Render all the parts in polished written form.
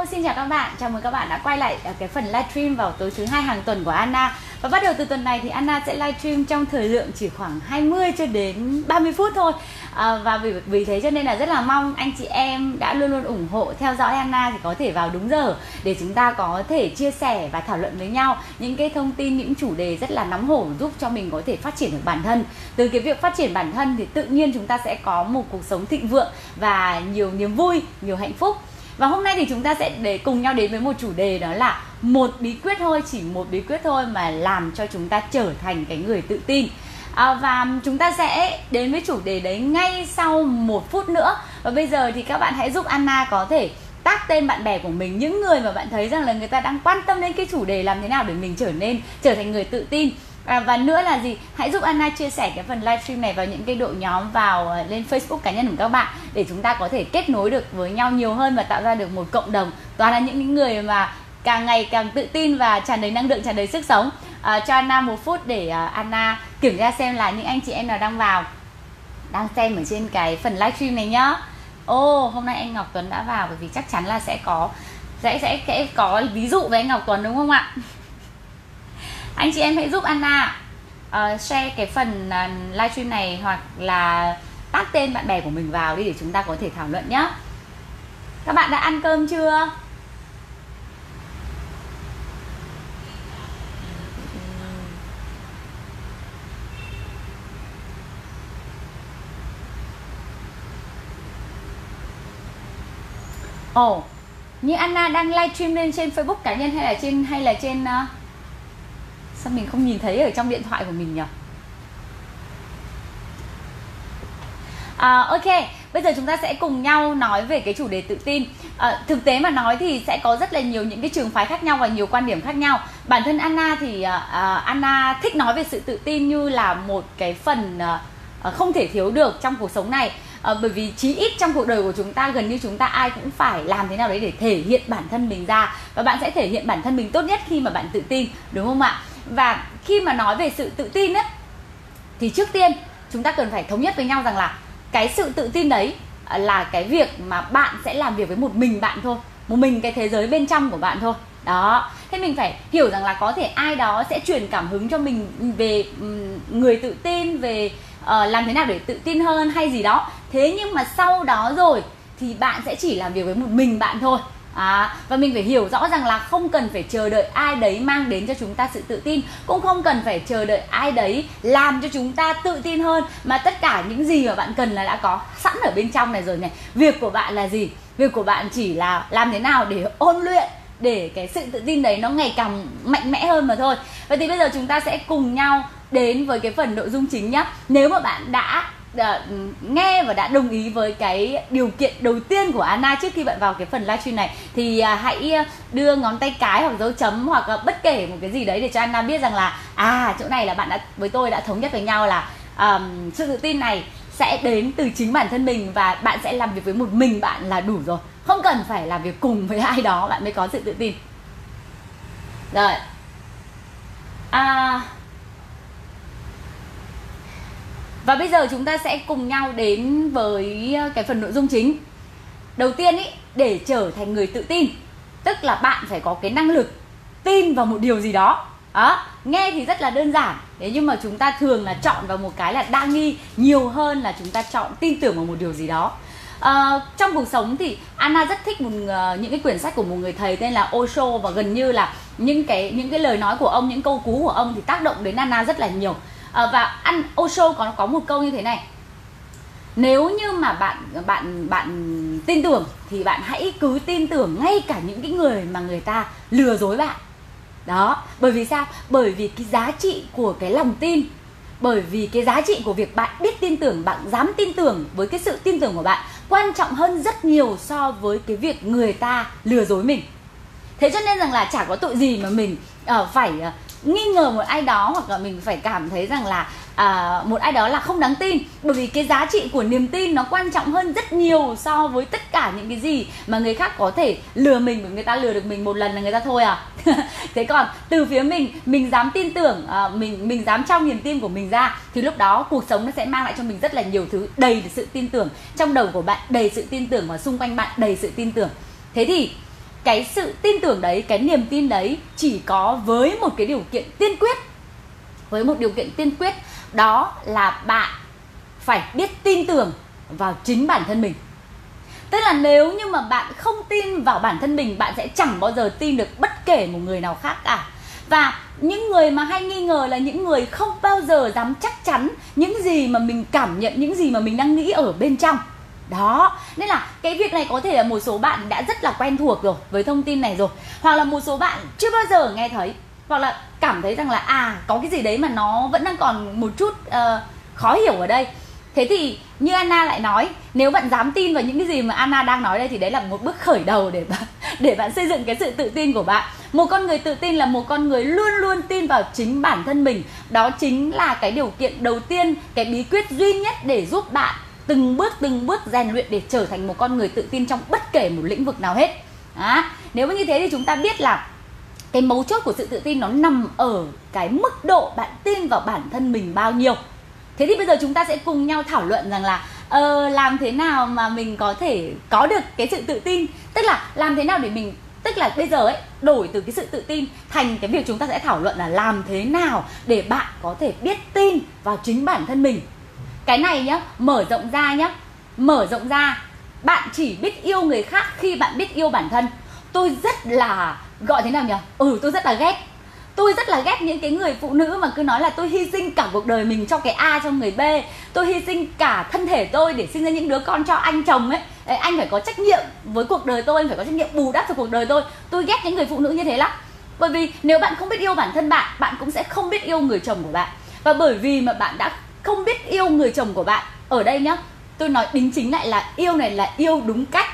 Hello, xin chào các bạn. Chào mừng các bạn đã quay lại cái phần livestream vào tối thứ hai hàng tuần của Anna. Và bắt đầu từ tuần này thì Anna sẽ livestream trong thời lượng chỉ khoảng 20 cho đến 30 phút thôi. Và vì thế cho nên là rất là mong anh chị em đã luôn luôn ủng hộ theo dõi Anna thì có thể vào đúng giờ để chúng ta có thể chia sẻ và thảo luận với nhau những cái thông tin, những chủ đề rất là nóng hổi giúp cho mình có thể phát triển được bản thân. Từ cái việc phát triển bản thân thì tự nhiên chúng ta sẽ có một cuộc sống thịnh vượng và nhiều niềm vui, nhiều hạnh phúc. Và hôm nay thì chúng ta sẽ cùng nhau đến với một chủ đề, đó là một bí quyết thôi, chỉ một bí quyết thôi mà làm cho chúng ta trở thành cái người tự tin. Và chúng ta sẽ đến với chủ đề đấy ngay sau 1 phút nữa. Và bây giờ thì các bạn hãy giúp Anna có thể tag tên bạn bè của mình, những người mà bạn thấy rằng là người ta đang quan tâm đến cái chủ đề làm thế nào để mình trở thành người tự tin. Và nữa là gì? Hãy giúp Anna chia sẻ cái phần livestream này vào những cái đội nhóm, vào lên Facebook cá nhân của các bạn để chúng ta có thể kết nối được với nhau nhiều hơn và tạo ra được một cộng đồng toàn là những người mà càng ngày càng tự tin và tràn đầy năng lượng, tràn đầy sức sống. Cho Anna 1 phút để Anna kiểm tra xem là những anh chị em nào đang xem ở trên cái phần livestream này nhá. Hôm nay anh Ngọc Tuấn đã vào, bởi vì chắc chắn là sẽ có ví dụ với anh Ngọc Tuấn, đúng không ạ? Anh chị em hãy giúp Anna share cái phần livestream này hoặc là tag tên bạn bè của mình vào đi để chúng ta có thể thảo luận nhé. Các bạn đã ăn cơm chưa? Như Anna đang livestream lên trên Facebook cá nhân hay là trên sao mình không nhìn thấy ở trong điện thoại của mình nhỉ? Ok, bây giờ chúng ta sẽ cùng nhau nói về cái chủ đề tự tin. Thực tế mà nói thì sẽ có rất là nhiều những cái trường phái khác nhau và nhiều quan điểm khác nhau. Bản thân Anna thì Anna thích nói về sự tự tin như là một cái phần không thể thiếu được trong cuộc sống này. Bởi vì chí ít trong cuộc đời của chúng ta, gần như chúng ta ai cũng phải làm thế nào đấy để thể hiện bản thân mình ra. Và bạn sẽ thể hiện bản thân mình tốt nhất khi mà bạn tự tin, đúng không ạ? Và khi mà nói về sự tự tin ấy, thì trước tiên chúng ta cần phải thống nhất với nhau rằng là cái sự tự tin đấy là cái việc mà bạn sẽ làm việc với một mình bạn thôi, một mình cái thế giới bên trong của bạn thôi. Đó, thế mình phải hiểu rằng là có thể ai đó sẽ truyền cảm hứng cho mình về người tự tin, về làm thế nào để tự tin hơn hay gì đó. Thế nhưng mà sau đó rồi thì bạn sẽ chỉ làm việc với một mình bạn thôi. Và mình phải hiểu rõ rằng là không cần phải chờ đợi ai đấy mang đến cho chúng ta sự tự tin, cũng không cần phải chờ đợi ai đấy làm cho chúng ta tự tin hơn, mà tất cả những gì mà bạn cần là đã có sẵn ở bên trong này rồi này. Việc của bạn là gì? Việc của bạn chỉ là làm thế nào để ôn luyện, để cái sự tự tin đấy nó ngày càng mạnh mẽ hơn mà thôi. Vậy thì bây giờ chúng ta sẽ cùng nhau đến với cái phần nội dung chính nhé. Nếu mà bạn đã nghe và đã đồng ý với cái điều kiện đầu tiên của Anna trước khi bạn vào cái phần livestream này thì hãy đưa ngón tay cái hoặc dấu chấm hoặc bất kể một cái gì đấy để cho Anna biết rằng là chỗ này là bạn với tôi đã thống nhất với nhau là sự tự tin này sẽ đến từ chính bản thân mình và bạn sẽ làm việc với một mình bạn là đủ rồi, không cần phải làm việc cùng với ai đó bạn mới có sự tự tin. Rồi, và bây giờ chúng ta sẽ cùng nhau đến với cái phần nội dung chính. Đầu tiên ý, để trở thành người tự tin, tức là bạn phải có cái năng lực tin vào một điều gì đó. Nghe thì rất là đơn giản, thế nhưng mà chúng ta thường là chọn vào một cái là đa nghi nhiều hơn là chúng ta chọn tin tưởng vào một điều gì đó. Trong cuộc sống thì Anna rất thích những cái quyển sách của một người thầy tên là Osho, và gần như là những cái lời nói của ông, những câu cú của ông thì tác động đến Anna rất là nhiều. Và Osho có một câu như thế này: nếu như mà bạn tin tưởng thì bạn hãy cứ tin tưởng ngay cả những cái người mà người ta lừa dối bạn. Đó, bởi vì sao? Bởi vì cái giá trị của cái lòng tin, bởi vì cái giá trị của việc bạn biết tin tưởng, bạn dám tin tưởng với cái sự tin tưởng của bạn quan trọng hơn rất nhiều so với cái việc người ta lừa dối mình. Thế cho nên rằng là chả có tội gì mà mình phải nghi ngờ một ai đó, hoặc là mình phải cảm thấy rằng là một ai đó là không đáng tin. Bởi vì cái giá trị của niềm tin nó quan trọng hơn rất nhiều so với tất cả những cái gì mà người khác có thể lừa mình. Bởi người ta lừa được mình một lần là người ta thôi à. Thế còn từ phía mình dám tin tưởng, mình dám trao niềm tin của mình ra, thì lúc đó cuộc sống nó sẽ mang lại cho mình rất là nhiều thứ, đầy sự tin tưởng. Trong đầu của bạn đầy sự tin tưởng và xung quanh bạn đầy sự tin tưởng. Thế thì cái sự tin tưởng đấy, cái niềm tin đấy chỉ có với một cái điều kiện tiên quyết. Với một điều kiện tiên quyết, đó là bạn phải biết tin tưởng vào chính bản thân mình. Tức là nếu như mà bạn không tin vào bản thân mình, bạn sẽ chẳng bao giờ tin được bất kể một người nào khác cả. Và những người mà hay nghi ngờ là những người không bao giờ dám chắc chắn những gì mà mình cảm nhận, những gì mà mình đang nghĩ ở bên trong. Đó, nên là cái việc này có thể là một số bạn đã rất là quen thuộc rồi với thông tin này rồi, hoặc là một số bạn chưa bao giờ nghe thấy, hoặc là cảm thấy rằng là có cái gì đấy mà nó vẫn đang còn một chút khó hiểu ở đây. Thế thì như Anna lại nói, nếu bạn dám tin vào những cái gì mà Anna đang nói đây thì đấy là một bước khởi đầu để bạn xây dựng cái sự tự tin của bạn. Một con người tự tin là một con người luôn luôn tin vào chính bản thân mình. Đó chính là cái điều kiện đầu tiên, cái bí quyết duy nhất để giúp bạn từng bước rèn luyện để trở thành một con người tự tin trong bất kể một lĩnh vực nào hết. Nếu mà như thế thì chúng ta biết là cái mấu chốt của sự tự tin nó nằm ở cái mức độ bạn tin vào bản thân mình bao nhiêu. Thế thì bây giờ chúng ta sẽ cùng nhau thảo luận rằng là làm thế nào mà mình có thể có được cái sự tự tin. Tức là làm thế nào để mình, tức là bây giờ ấy, đổi từ cái sự tự tin thành cái việc chúng ta sẽ thảo luận là làm thế nào để bạn có thể biết tin vào chính bản thân mình. Cái này nhá, mở rộng ra, bạn chỉ biết yêu người khác khi bạn biết yêu bản thân. Tôi rất là, gọi thế nào nhỉ? Tôi rất là ghét. Tôi rất là ghét những cái người phụ nữ mà cứ nói là tôi hy sinh cả cuộc đời mình cho cái A, cho người B. Tôi hy sinh cả thân thể tôi để sinh ra những đứa con cho anh chồng ấy. Đấy, anh phải có trách nhiệm với cuộc đời tôi, anh phải có trách nhiệm bù đắp cho cuộc đời tôi. Tôi ghét những người phụ nữ như thế lắm. Bởi vì nếu bạn không biết yêu bản thân bạn, bạn cũng sẽ không biết yêu người chồng của bạn. Và bởi vì mà bạn đã không biết yêu người chồng của bạn, ở đây nhá, tôi nói đính chính lại là yêu này là yêu đúng cách.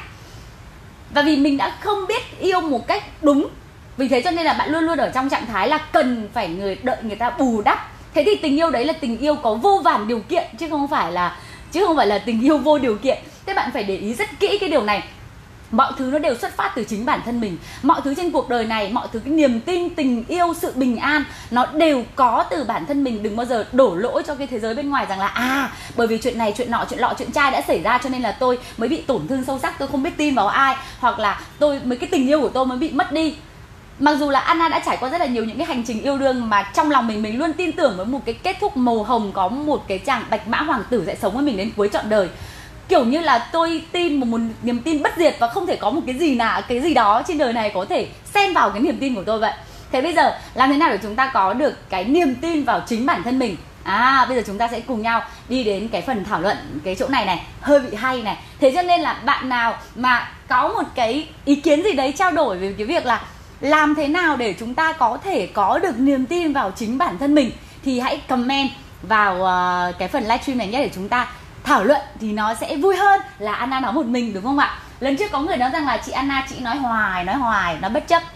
Và vì mình đã không biết yêu một cách đúng, vì thế cho nên là bạn luôn luôn ở trong trạng thái là cần phải đợi người ta bù đắp. Thế thì tình yêu đấy là tình yêu có vô vàn điều kiện, chứ không phải là tình yêu vô điều kiện. Thế bạn phải để ý rất kỹ cái điều này. Mọi thứ nó đều xuất phát từ chính bản thân mình. Mọi thứ trên cuộc đời này, mọi thứ, cái niềm tin, tình yêu, sự bình an, nó đều có từ bản thân mình. Đừng bao giờ đổ lỗi cho cái thế giới bên ngoài rằng là bởi vì chuyện này, chuyện nọ, chuyện lọ, chuyện trai đã xảy ra cho nên là tôi mới bị tổn thương sâu sắc, tôi không biết tin vào ai, hoặc là cái tình yêu của tôi mới bị mất đi. Mặc dù là Anna đã trải qua rất là nhiều những cái hành trình yêu đương mà trong lòng mình luôn tin tưởng với một cái kết thúc màu hồng, có một cái chàng bạch mã hoàng tử sẽ sống với mình đến cuối trọn đời. Kiểu như là tôi tin một niềm tin bất diệt và không thể có một cái gì đó trên đời này có thể xen vào cái niềm tin của tôi vậy. Thế bây giờ làm thế nào để chúng ta có được cái niềm tin vào chính bản thân mình? Bây giờ chúng ta sẽ cùng nhau đi đến cái phần thảo luận cái chỗ này hơi bị hay này. Thế cho nên là bạn nào mà có một cái ý kiến gì đấy trao đổi về cái việc là làm thế nào để chúng ta có thể có được niềm tin vào chính bản thân mình thì hãy comment vào cái phần livestream này nhé, để chúng ta thảo luận thì nó sẽ vui hơn là Anna nói một mình, đúng không ạ? Lần trước có người nói rằng là chị Anna chị nói hoài, nó bất chấp.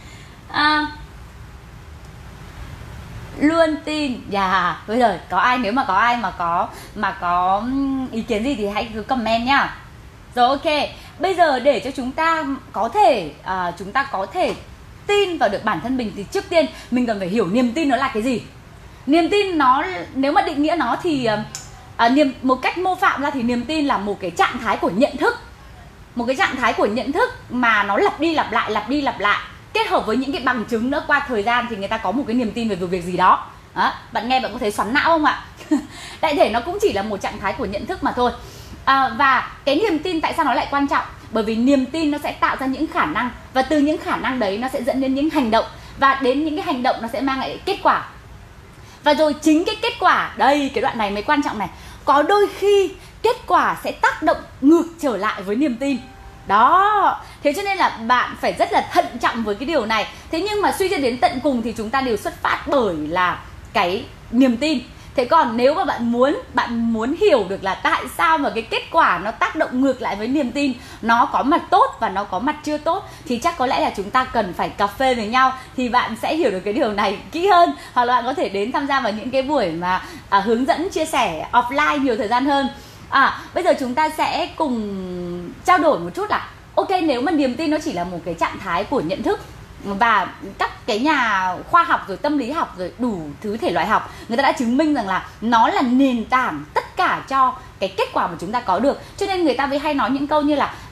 Luôn tin. Bây giờ nếu mà có ai mà có ý kiến gì thì hãy cứ comment nhá. Rồi, ok. Bây giờ để cho chúng ta có thể tin vào được bản thân mình thì trước tiên mình cần phải hiểu niềm tin nó là cái gì. Niềm tin nó, nếu mà định nghĩa nó thì một cách mô phạm ra thì niềm tin là một cái trạng thái của nhận thức. Một cái trạng thái của nhận thức mà nó lặp đi lặp lại, kết hợp với những cái bằng chứng nữa qua thời gian thì người ta có một cái niềm tin về việc gì đó. Bạn nghe bạn có thấy xoắn não không ạ? Đại thể nó cũng chỉ là một trạng thái của nhận thức mà thôi. Và cái niềm tin tại sao nó lại quan trọng? Bởi vì niềm tin nó sẽ tạo ra những khả năng, và từ những khả năng đấy nó sẽ dẫn đến những hành động, và đến những cái hành động nó sẽ mang lại kết quả. Và rồi chính cái kết quả, đây cái đoạn này mới quan trọng này, có đôi khi kết quả sẽ tác động ngược trở lại với niềm tin. Đó, thế cho nên là bạn phải rất là thận trọng với cái điều này. Thế nhưng mà suy cho đến tận cùng thì chúng ta đều xuất phát bởi là cái niềm tin. Thế còn nếu mà bạn muốn hiểu được là tại sao mà cái kết quả nó tác động ngược lại với niềm tin, nó có mặt tốt và nó có mặt chưa tốt, thì chắc có lẽ là chúng ta cần phải cà phê với nhau thì bạn sẽ hiểu được cái điều này kỹ hơn. Hoặc là bạn có thể đến tham gia vào những cái buổi mà hướng dẫn chia sẻ offline nhiều thời gian hơn. Bây giờ chúng ta sẽ cùng trao đổi một chút là ok, nếu mà niềm tin nó chỉ là một cái trạng thái của nhận thức, và các cái nhà khoa học rồi tâm lý học rồi đủ thứ thể loại học, người ta đã chứng minh rằng là nó là nền tảng tất cả cho cái kết quả mà chúng ta có được. Cho nên người ta mới hay nói những câu như là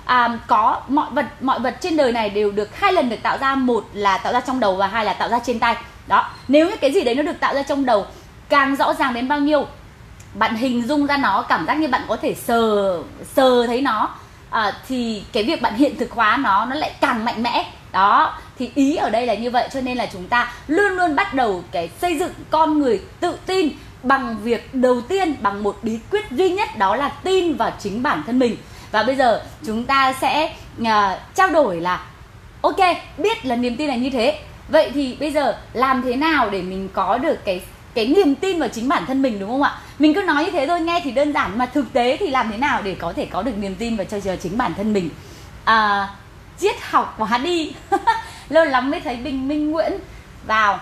có mọi vật trên đời này đều được 2 lần được tạo ra, một là tạo ra trong đầu và 2 là tạo ra trên tay. Đó, nếu như cái gì đấy nó được tạo ra trong đầu càng rõ ràng đến bao nhiêu, bạn hình dung ra nó, cảm giác như bạn có thể sờ thấy nó, thì cái việc bạn hiện thực hóa nó lại càng mạnh mẽ. Đó, thì ý ở đây là như vậy. Cho nên là chúng ta luôn luôn bắt đầu cái xây dựng con người tự tin bằng việc đầu tiên, bằng một bí quyết duy nhất, đó là tin vào chính bản thân mình. Và bây giờ chúng ta sẽ trao đổi là ok, biết là niềm tin là như thế, vậy thì bây giờ làm thế nào để mình có được cái niềm tin vào chính bản thân mình, đúng không ạ? Mình cứ nói như thế thôi, nghe thì đơn giản, mà thực tế thì làm thế nào để có thể có được niềm tin vào cho chính bản thân mình? Triết học hóa đi. Lâu lắm mới thấy Minh Nguyễn vào.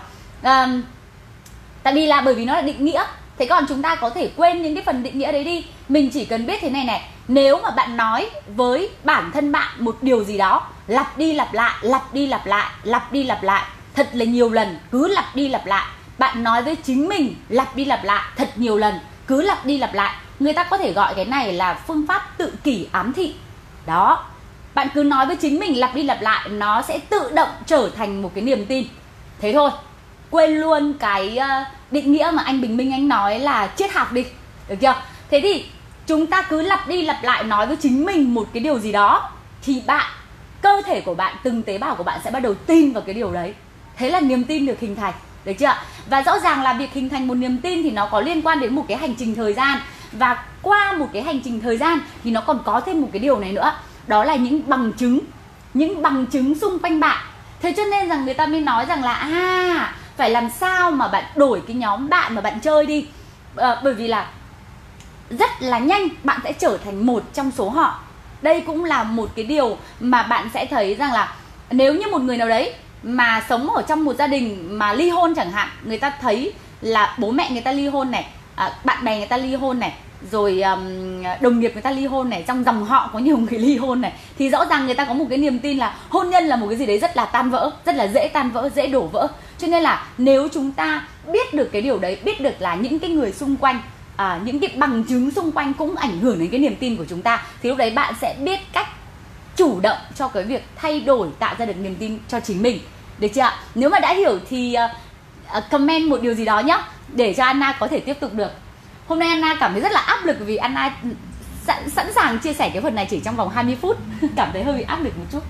Tại vì là bởi vì nó là định nghĩa. Thế còn chúng ta có thể quên những cái phần định nghĩa đấy đi. Mình chỉ cần biết thế này này, nếu mà bạn nói với bản thân bạn một điều gì đó lặp đi lặp lại, lặp đi lặp lại, lặp đi lặp lại thật là nhiều lần, cứ lặp đi lặp lại. Bạn nói với chính mình lặp đi lặp lại thật nhiều lần, cứ lặp đi lặp lại. Người ta có thể gọi cái này là phương pháp tự kỷ ám thị. Đó, bạn cứ nói với chính mình lặp đi lặp lại, nó sẽ tự động trở thành một cái niềm tin. Thế thôi, quên luôn cái định nghĩa mà anh Bình Minh anh nói là triết học đi, được chưa? Thế thì chúng ta cứ lặp đi lặp lại nói với chính mình một cái điều gì đó, thì cơ thể của bạn, từng tế bào của bạn sẽ bắt đầu tin vào cái điều đấy. Thế là niềm tin được hình thành, được chưa? Và rõ ràng là việc hình thành một niềm tin thì nó có liên quan đến một cái hành trình thời gian. Và qua một cái hành trình thời gian thì nó còn có thêm một cái điều này nữa, đó là những bằng chứng xung quanh bạn. Thế cho nên rằng người ta mới nói rằng là phải làm sao mà bạn đổi cái nhóm bạn mà bạn chơi đi, bởi vì là rất là nhanh bạn sẽ trở thành một trong số họ. Đây cũng là một cái điều mà bạn sẽ thấy rằng là nếu như một người nào đấy mà sống ở trong một gia đình mà ly hôn chẳng hạn, người ta thấy là bố mẹ người ta ly hôn này, bạn bè người ta ly hôn này, rồi đồng nghiệp người ta ly hôn này, trong dòng họ có nhiều người ly hôn này, thì rõ ràng người ta có một cái niềm tin là hôn nhân là một cái gì đấy rất là tan vỡ, rất là dễ tan vỡ, dễ đổ vỡ. Cho nên là nếu chúng ta biết được cái điều đấy, biết được là những cái người xung quanh, những cái bằng chứng xung quanh cũng ảnh hưởng đến cái niềm tin của chúng ta, thì lúc đấy bạn sẽ biết cách chủ động cho cái việc thay đổi, tạo ra được niềm tin cho chính mình, được chưa ạ? Nếu mà đã hiểu thì comment một điều gì đó nhé, để cho Anna có thể tiếp tục được. Hôm nay Anna cảm thấy rất là áp lực vì Anna sẵn sàng chia sẻ cái phần này chỉ trong vòng 20 phút. Cảm thấy hơi bị áp lực một chút.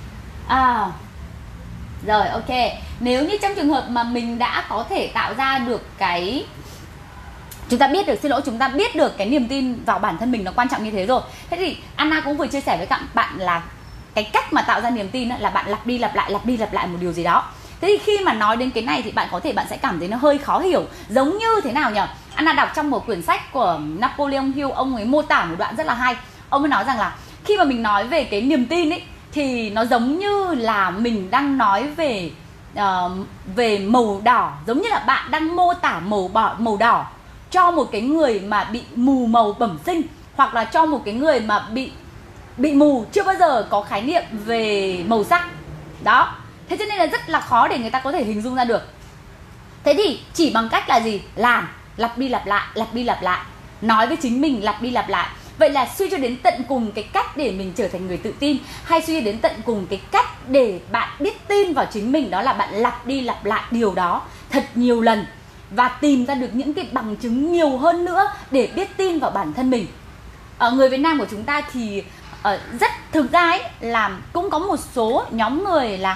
Rồi, ok. Nếu như trong trường hợp mà mình đã có thể tạo ra được cái, chúng ta biết được cái niềm tin vào bản thân mình nó quan trọng như thế rồi. Thế thì Anna cũng vừa chia sẻ với các bạn là cái cách mà tạo ra niềm tin là bạn lặp đi lặp lại một điều gì đó. Thế thì khi mà nói đến cái này thì bạn sẽ cảm thấy nó hơi khó hiểu. Giống như thế nào nhỉ? Anna đọc trong một quyển sách của Napoleon Hill, ông ấy mô tả một đoạn rất là hay. Ông ấy nói rằng là khi mà mình nói về cái niềm tin ấy, thì nó giống như là mình đang nói về màu đỏ, giống như là bạn đang mô tả màu đỏ cho một cái người mà bị mù màu bẩm sinh, hoặc là cho một cái người mà bị mù, chưa bao giờ có khái niệm về màu sắc. Đó. Thế cho nên là rất là khó để người ta có thể hình dung ra được. Thế thì chỉ bằng cách là gì? Làm, lặp đi lặp lại, nói với chính mình lặp đi lặp lại. Vậy là suy cho đến tận cùng cái cách để mình trở thành người tự tin, hay suy đến tận cùng cái cách để bạn biết tin vào chính mình, đó là bạn lặp đi lặp lại điều đó thật nhiều lần và tìm ra được những cái bằng chứng nhiều hơn nữa để biết tin vào bản thân mình. Người Việt Nam của chúng ta thì thực ra ấy, là cũng có một số nhóm người là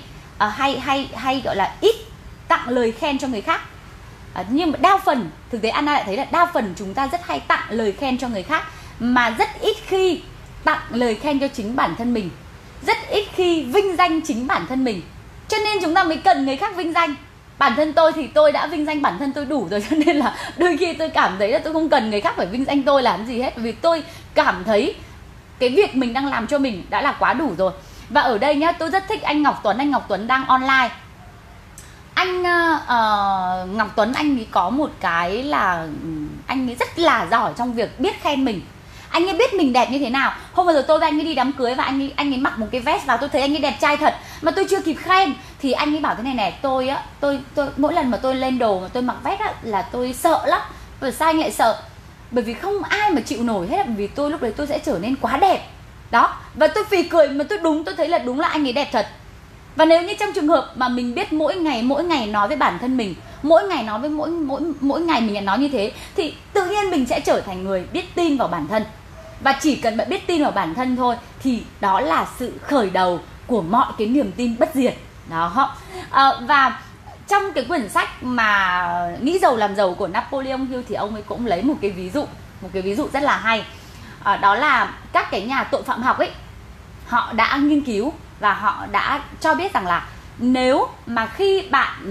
hay gọi là ít tặng lời khen cho người khác. Nhưng mà đa phần, thực tế Anna lại thấy là đa phần chúng ta rất hay tặng lời khen cho người khác, mà rất ít khi tặng lời khen cho chính bản thân mình, rất ít khi vinh danh chính bản thân mình. Cho nên chúng ta mới cần người khác vinh danh. Bản thân tôi thì tôi đã vinh danh bản thân tôi đủ rồi, cho nên là đôi khi tôi cảm thấy là tôi không cần người khác phải vinh danh tôi làm gì hết, vì tôi cảm thấy cái việc mình đang làm cho mình đã là quá đủ rồi. Và ở đây nhá, tôi rất thích anh Ngọc Tuấn đang online. Anh Ngọc Tuấn, anh ấy có một cái là anh ấy rất là giỏi trong việc biết khen mình. Anh ấy biết mình đẹp như thế nào. Hôm vừa rồi tôi với anh ấy đi đám cưới và anh ấy mặc một cái vest vào, tôi thấy anh ấy đẹp trai thật mà tôi chưa kịp khen, thì anh ấy bảo thế này này: tôi mỗi lần mà tôi lên đồ mà tôi mặc vest á, là tôi sợ lắm. Bởi sao anh lại sợ? Bởi vì không ai mà chịu nổi hết, vì tôi lúc đấy tôi sẽ trở nên quá đẹp. Đó, Và tôi phì cười mà tôi thấy là đúng là anh ấy đẹp thật. Và nếu như trong trường hợp mà mình biết mỗi ngày nói với bản thân mình, mỗi ngày nói với mỗi ngày mình nói như thế, thì tự nhiên mình sẽ trở thành người biết tin vào bản thân. Và chỉ cần bạn biết tin vào bản thân thôi thì đó là sự khởi đầu của mọi cái niềm tin bất diệt đó. Và trong cái quyển sách mà Nghĩ giàu làm giàu của Napoleon Hill thì ông ấy cũng lấy một cái ví dụ rất là hay. Đó là các cái nhà tội phạm học ấy, họ đã nghiên cứu và họ đã cho biết rằng là nếu mà khi bạn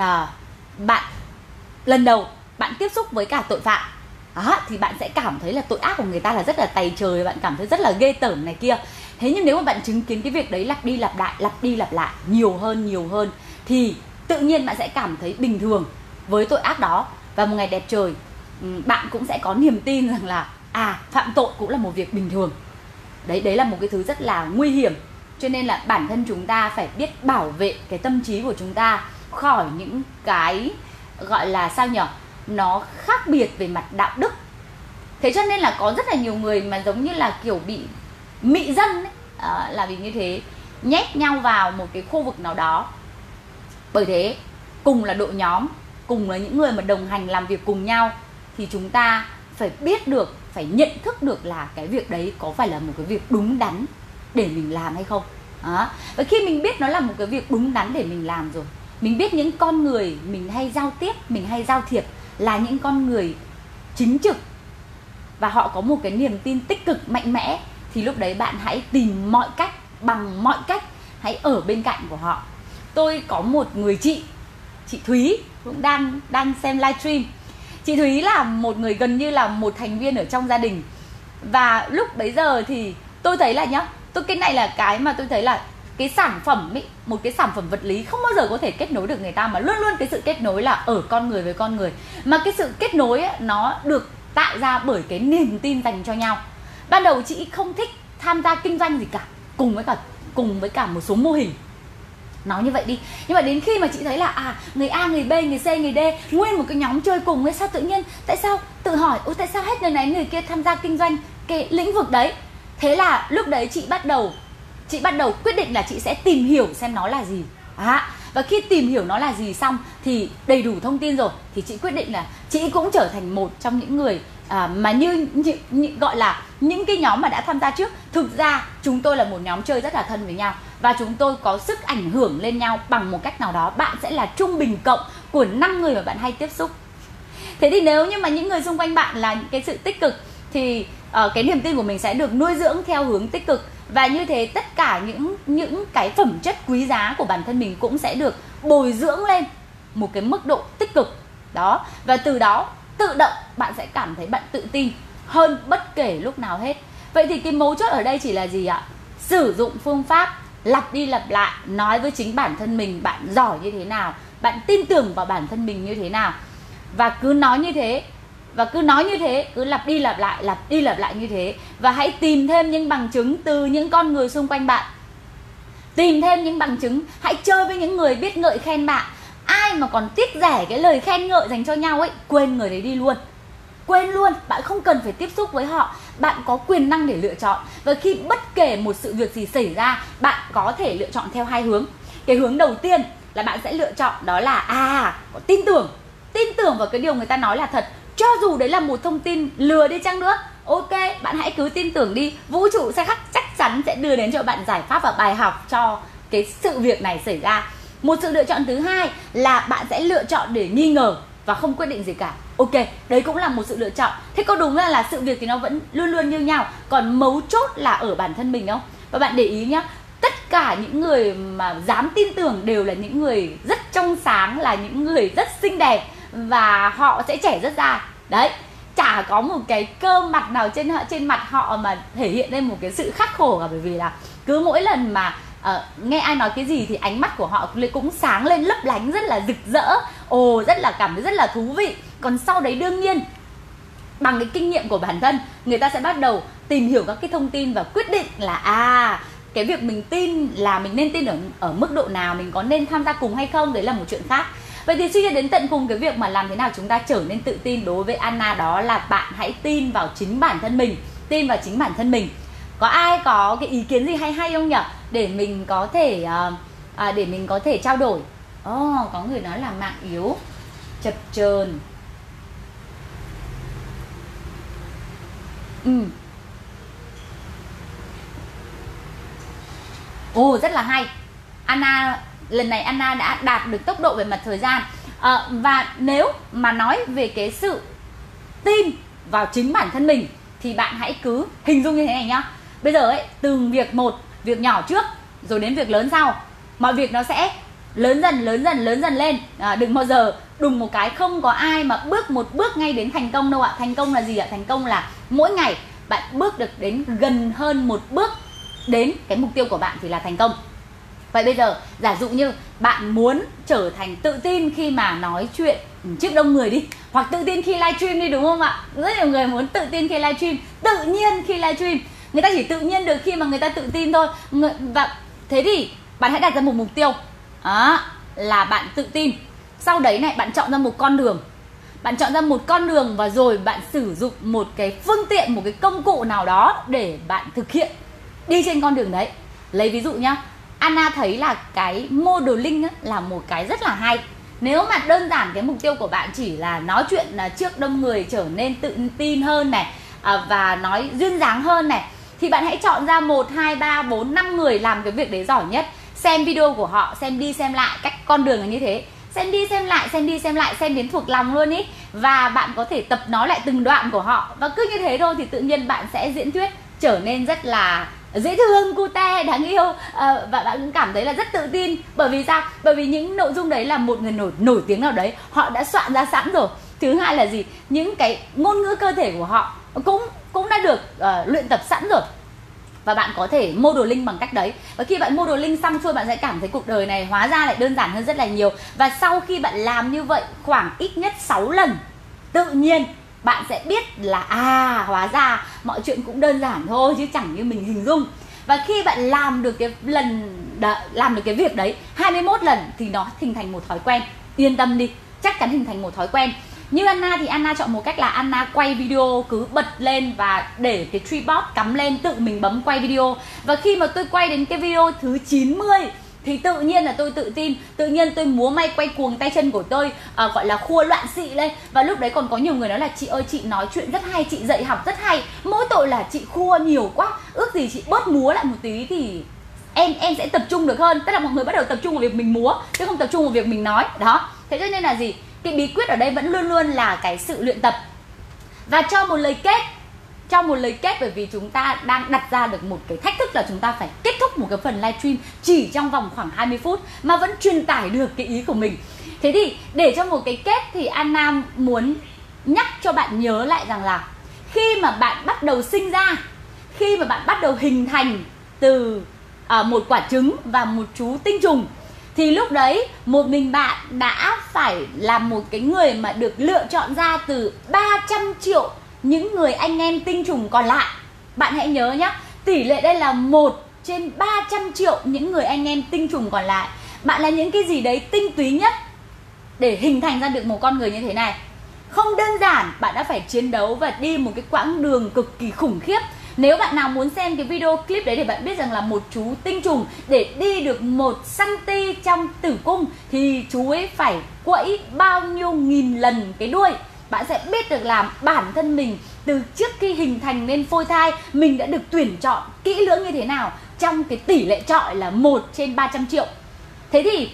lần đầu bạn tiếp xúc với cả tội phạm thì bạn sẽ cảm thấy là tội ác của người ta là rất là tày trời, bạn cảm thấy rất là ghê tởm này kia. Thế nhưng nếu mà bạn chứng kiến cái việc đấy lặp đi lặp lại nhiều hơn thì tự nhiên bạn sẽ cảm thấy bình thường với tội ác đó. Và một ngày đẹp trời bạn cũng sẽ có niềm tin rằng là phạm tội cũng là một việc bình thường. Đấy là một cái thứ rất là nguy hiểm. Cho nên là bản thân chúng ta phải biết bảo vệ cái tâm trí của chúng ta khỏi những cái gọi là sao nhỉ, nó khác biệt về mặt đạo đức. Thế cho nên là có rất là nhiều người mà giống như là kiểu bị mị dân ấy, là vì như thế, nhét nhau vào một cái khu vực nào đó. Bởi thế cùng là đội nhóm, cùng là những người mà đồng hành làm việc cùng nhau, thì chúng ta phải biết được, phải nhận thức được là cái việc đấy có phải là một cái việc đúng đắn để mình làm hay không. Và khi mình biết nó là một cái việc đúng đắn để mình làm rồi, mình biết những con người mình hay giao tiếp, mình hay giao thiệp là những con người chính trực và họ có một cái niềm tin tích cực mạnh mẽ, thì lúc đấy bạn hãy tìm mọi cách, bằng mọi cách hãy ở bên cạnh của họ. Tôi có một người chị Thúy cũng đang xem livestream. Chị Thúy là một người gần như là một thành viên ở trong gia đình. Và lúc bấy giờ thì tôi thấy là nhá, cái này là cái mà tôi thấy là cái sản phẩm ấy, một cái sản phẩm vật lý không bao giờ có thể kết nối được người ta, mà luôn luôn cái sự kết nối là ở con người với con người. Mà cái sự kết nối ấy, nó được tạo ra bởi cái niềm tin dành cho nhau. Ban đầu chị không thích tham gia kinh doanh gì cả, cùng với cả một số mô hình, nói như vậy đi. Nhưng mà đến khi mà chị thấy là người A, người B, người C, người D, nguyên một cái nhóm chơi cùng ấy, sao tự nhiên, tại sao tự hỏi tại sao hết người này người kia tham gia kinh doanh cái lĩnh vực đấy. Thế là lúc đấy chị bắt đầu quyết định là chị sẽ tìm hiểu xem nó là gì. Và khi tìm hiểu nó là gì xong thì đầy đủ thông tin rồi, thì chị quyết định là chị cũng trở thành một trong những người mà như gọi là những cái nhóm mà đã tham gia trước. Thực ra chúng tôi là một nhóm chơi rất là thân với nhau, và chúng tôi có sức ảnh hưởng lên nhau bằng một cách nào đó. Bạn sẽ là trung bình cộng của 5 người mà bạn hay tiếp xúc. Thế thì nếu như mà những người xung quanh bạn là những cái sự tích cực thì cái niềm tin của mình sẽ được nuôi dưỡng theo hướng tích cực. Và như thế tất cả những cái phẩm chất quý giá của bản thân mình cũng sẽ được bồi dưỡng lên một cái mức độ tích cực đó. Và từ đó tự động bạn sẽ cảm thấy bạn tự tin hơn bất kể lúc nào hết. Vậy thì cái mấu chốt ở đây chỉ là gì ạ? Sử dụng phương pháp lặp đi lặp lại, nói với chính bản thân mình bạn giỏi như thế nào, bạn tin tưởng vào bản thân mình như thế nào. Và cứ nói như thế, cứ lặp đi lặp lại như thế. Và hãy tìm thêm những bằng chứng từ những con người xung quanh bạn. Tìm thêm những bằng chứng, hãy chơi với những người biết ngợi khen bạn. Ai mà còn tiếc rẻ cái lời khen ngợi dành cho nhau ấy, quên người đấy đi luôn. Quên luôn, bạn không cần phải tiếp xúc với họ. Bạn có quyền năng để lựa chọn. Và khi bất kể một sự việc gì xảy ra, bạn có thể lựa chọn theo hai hướng. Cái hướng đầu tiên là bạn sẽ lựa chọn đó là tin tưởng vào cái điều người ta nói là thật. Cho dù đấy là một thông tin lừa đi chăng nữa, ok, bạn hãy cứ tin tưởng đi. Vũ trụ sẽ chắc chắn sẽ đưa đến cho bạn giải pháp và bài học cho cái sự việc này xảy ra. Một sự lựa chọn thứ hai là bạn sẽ lựa chọn để nghi ngờ và không quyết định gì cả. Ok, đấy cũng là một sự lựa chọn. Thế có đúng là sự việc thì nó vẫn luôn luôn như nhau, còn mấu chốt là ở bản thân mình không? Và bạn để ý nhá, tất cả những người mà dám tin tưởng đều là những người rất trong sáng, là những người rất xinh đẹp, và họ sẽ trẻ rất dài. Đấy, chả có một cái cơ mặt nào trên mặt họ mà thể hiện lên một cái sự khắc khổ cả. Bởi vì là cứ mỗi lần mà nghe ai nói cái gì thì ánh mắt của họ cũng sáng lên lấp lánh, rất là rực rỡ, rất là cảm thấy rất là thú vị. Còn sau đấy đương nhiên bằng cái kinh nghiệm của bản thân, người ta sẽ bắt đầu tìm hiểu các cái thông tin và quyết định là cái việc mình tin là mình nên tin ở mức độ nào, mình có nên tham gia cùng hay không, đấy là một chuyện khác. Vậy thì suy ra đến tận cùng, cái việc mà làm thế nào chúng ta trở nên tự tin đối với Anna đó là bạn hãy tin vào chính bản thân mình. Có ai có cái ý kiến gì hay hay không nhỉ? Để mình có thể trao đổi. Có người nói là mạng yếu, chập chờn. Rất là hay. Anna, lần này Anna đã đạt được tốc độ về mặt thời gian. Và nếu mà nói về cái sự tin vào chính bản thân mình thì bạn hãy cứ hình dung như thế này nhá. Bây giờ ấy, từng việc một, việc nhỏ trước rồi đến việc lớn sau. Mọi việc nó sẽ lớn dần lên. Đừng bao giờ đùng một cái, không có ai mà bước một bước ngay đến thành công đâu ạ. Thành công là gì ạ? Thành công là mỗi ngày bạn bước được đến gần hơn một bước đến cái mục tiêu của bạn thì là thành công. Vậy bây giờ giả dụ như bạn muốn trở thành tự tin khi mà nói chuyện trước đông người đi, hoặc tự tin khi livestream đi, đúng không ạ? Rất nhiều người muốn tự tin khi livestream, tự nhiên khi livestream. Người ta chỉ tự nhiên được khi mà người ta tự tin thôi. Và thế thì bạn hãy đặt ra một mục tiêu là bạn tự tin. Sau đấy này, bạn chọn ra một con đường. Bạn chọn ra một con đường và rồi bạn sử dụng một cái phương tiện, một cái công cụ nào đó để bạn thực hiện đi trên con đường đấy. Lấy ví dụ nhá, Anna thấy là cái modeling là một cái rất là hay. Nếu mà đơn giản cái mục tiêu của bạn chỉ là nói chuyện trước đông người, trở nên tự tin hơn này, và nói duyên dáng hơn này, thì bạn hãy chọn ra 1, 2, 3, 4, 5 người làm cái việc đấy giỏi nhất. Xem video của họ, xem đi xem lại cách con đường là như thế. Xem đi xem lại, xem đến thuộc lòng luôn ý. Và bạn có thể tập nói lại từng đoạn của họ. Và cứ như thế thôi thì tự nhiên bạn sẽ diễn thuyết trở nên rất là dễ thương, cute, đáng yêu, và bạn cũng cảm thấy là rất tự tin. Bởi vì sao? Bởi vì những nội dung đấy là một người nổi tiếng nào đấy họ đã soạn ra sẵn rồi. Thứ hai là gì? Những cái ngôn ngữ cơ thể của họ cũng đã được luyện tập sẵn rồi. Và bạn có thể modeling bằng cách đấy. Và khi bạn modeling xong xuôi, bạn sẽ cảm thấy cuộc đời này hóa ra lại đơn giản hơn rất là nhiều. Và sau khi bạn làm như vậy khoảng ít nhất 6 lần, tự nhiên bạn sẽ biết là hóa ra mọi chuyện cũng đơn giản thôi chứ chẳng như mình hình dung. Và khi bạn làm được cái việc đấy 21 lần thì nó hình thành một thói quen. Yên tâm đi, chắc chắn hình thành một thói quen. Như Anna thì Anna chọn một cách là Anna quay video, cứ bật lên và để cái tripod cắm lên, tự mình bấm quay video. Và khi mà tôi quay đến cái video thứ 90 thì tự nhiên là tôi tự tin, tự nhiên tôi múa may quay cuồng tay chân của tôi, gọi là khua loạn xị lên. Và lúc đấy còn có nhiều người nói là chị ơi, chị nói chuyện rất hay, chị dạy học rất hay, mỗi tội là chị khua nhiều quá, ước gì chị bớt múa lại một tí thì em sẽ tập trung được hơn. Tức là mọi người bắt đầu tập trung vào việc mình múa chứ không tập trung vào việc mình nói. Đó, thế cho nên là gì? Cái bí quyết ở đây vẫn luôn luôn là cái sự luyện tập. Và cho một lời kết, bởi vì chúng ta đang đặt ra được một cái thách thức là chúng ta phải kết thúc một cái phần livestream chỉ trong vòng khoảng 20 phút mà vẫn truyền tải được cái ý của mình. Thế thì để cho một cái kết thì Anna muốn nhắc cho bạn nhớ lại rằng là khi mà bạn bắt đầu sinh ra, khi mà bạn bắt đầu hình thành từ một quả trứng và một chú tinh trùng, thì lúc đấy một mình bạn đã phải là một cái người mà được lựa chọn ra từ 300 triệu những người anh em tinh trùng còn lại. Bạn hãy nhớ nhé, tỷ lệ đây là 1 trên 300 triệu những người anh em tinh trùng còn lại. Bạn là những cái gì đấy tinh túy nhất để hình thành ra được một con người như thế này. Không đơn giản, bạn đã phải chiến đấu và đi một cái quãng đường cực kỳ khủng khiếp. Nếu bạn nào muốn xem cái video clip đấy để bạn biết rằng là một chú tinh trùng để đi được 1 cm trong tử cung thì chú ấy phải quẫy bao nhiêu nghìn lần cái đuôi. Bạn sẽ biết được là bản thân mình từ trước khi hình thành nên phôi thai, mình đã được tuyển chọn kỹ lưỡng như thế nào trong cái tỷ lệ chọi là 1 trên 300 triệu. Thế thì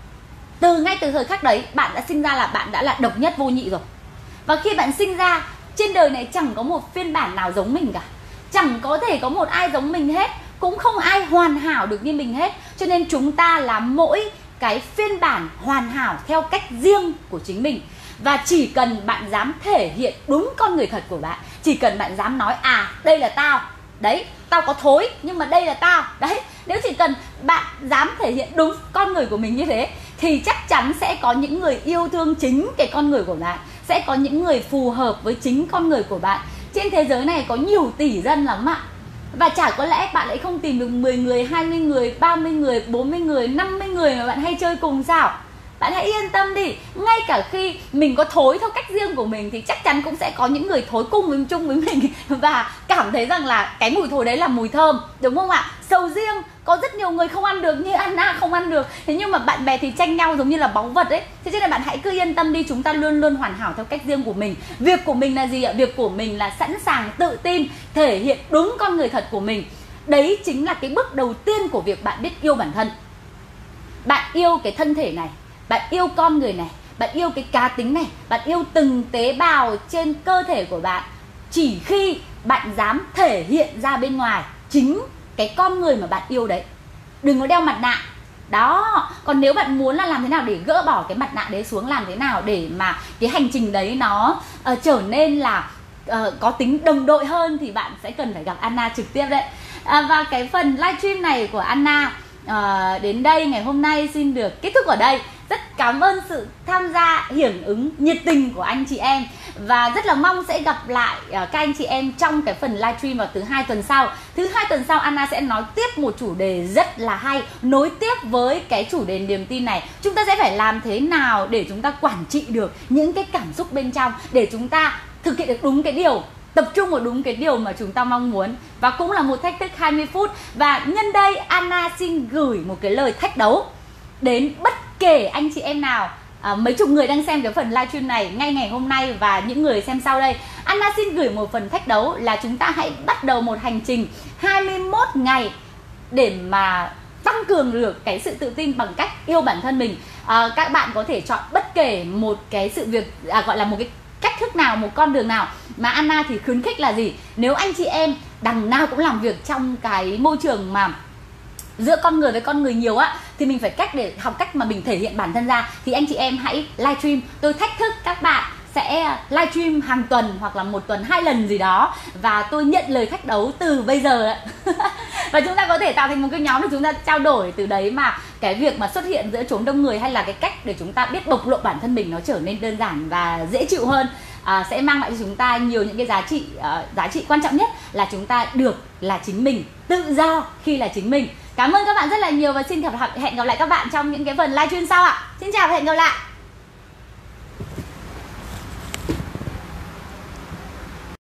ngay từ thời khắc đấy, bạn đã sinh ra là bạn đã là độc nhất vô nhị rồi. Và khi bạn sinh ra, trên đời này chẳng có một phiên bản nào giống mình cả. Chẳng có thể có một ai giống mình hết, cũng không ai hoàn hảo được như mình hết. Cho nên chúng ta là mỗi cái phiên bản hoàn hảo theo cách riêng của chính mình. Và chỉ cần bạn dám thể hiện đúng con người thật của bạn, chỉ cần bạn dám nói đây là tao, đấy, tao có thối nhưng mà đây là tao, đấy. Nếu chỉ cần bạn dám thể hiện đúng con người của mình như thế thì chắc chắn sẽ có những người yêu thương chính cái con người của bạn, sẽ có những người phù hợp với chính con người của bạn. Trên thế giới này có nhiều tỷ dân lắm ạ. Và chả có lẽ bạn lại không tìm được 10 người, 20 người, 30 người, 40 người, 50 người mà bạn hay chơi cùng sao? Bạn hãy yên tâm đi, ngay cả khi mình có thối theo cách riêng của mình thì chắc chắn cũng sẽ có những người thối chung với mình và cảm thấy rằng là cái mùi thối đấy là mùi thơm, đúng không ạ? Sầu riêng có rất nhiều người không ăn được, như Anna không ăn được. Thế nhưng mà bạn bè thì tranh nhau giống như là báu vật ấy. Thế cho nên bạn hãy cứ yên tâm đi, chúng ta luôn luôn hoàn hảo theo cách riêng của mình. Việc của mình là gì ạ? Việc của mình là sẵn sàng tự tin, thể hiện đúng con người thật của mình. Đấy chính là cái bước đầu tiên của việc bạn biết yêu bản thân. Bạn yêu cái thân thể này, bạn yêu con người này, bạn yêu cái cá tính này, bạn yêu từng tế bào trên cơ thể của bạn chỉ khi bạn dám thể hiện ra bên ngoài chính cái con người mà bạn yêu đấy. Đừng có đeo mặt nạ. Đó, còn nếu bạn muốn là làm thế nào để gỡ bỏ cái mặt nạ đấy xuống, làm thế nào để mà cái hành trình đấy nó trở nên là có tính đồng đội hơn thì bạn sẽ cần phải gặp Anna trực tiếp đấy. Và cái phần livestream này của Anna đến đây ngày hôm nay xin được kết thúc ở đây. Rất cảm ơn sự tham gia hưởng ứng nhiệt tình của anh chị em, và rất là mong sẽ gặp lại các anh chị em trong cái phần livestream vào thứ 2 tuần sau. Thứ 2 tuần sau Anna sẽ nói tiếp một chủ đề rất là hay, nối tiếp với cái chủ đề niềm tin này. Chúng ta sẽ phải làm thế nào để chúng ta quản trị được những cái cảm xúc bên trong, để chúng ta thực hiện được đúng cái điều, tập trung vào đúng cái điều mà chúng ta mong muốn. Và cũng là một thách thức 20 phút. Và nhân đây Anna xin gửi một cái lời thách đấu đến bất kể anh chị em nào, mấy chục người đang xem cái phần livestream này ngay ngày hôm nay và những người xem sau đây. Anna xin gửi một phần thách đấu là chúng ta hãy bắt đầu một hành trình 21 ngày để mà tăng cường được cái sự tự tin bằng cách yêu bản thân mình. Các bạn có thể chọn bất kể một cái sự việc, gọi là một cái cách thức nào, một con đường nào, mà Anna thì khuyến khích là gì? Nếu anh chị em đằng nào cũng làm việc trong cái môi trường mà giữa con người với con người nhiều á, thì mình phải để học cách mà mình thể hiện bản thân ra. Thì anh chị em hãy livestream. Tôi thách thức các bạn sẽ livestream hàng tuần hoặc là một tuần 2 lần gì đó, và tôi nhận lời thách đấu từ bây giờ. Và chúng ta có thể tạo thành một cái nhóm để chúng ta trao đổi từ đấy, mà cái việc mà xuất hiện giữa chốn đông người hay là cái cách để chúng ta biết bộc lộ bản thân mình nó trở nên đơn giản và dễ chịu hơn. Sẽ mang lại cho chúng ta nhiều những cái giá trị quan trọng nhất là chúng ta được là chính mình, tự do khi là chính mình. Cảm ơn các bạn rất là nhiều và xin hẹn gặp lại các bạn trong những cái phần livestream sau ạ. Xin chào và hẹn gặp lại.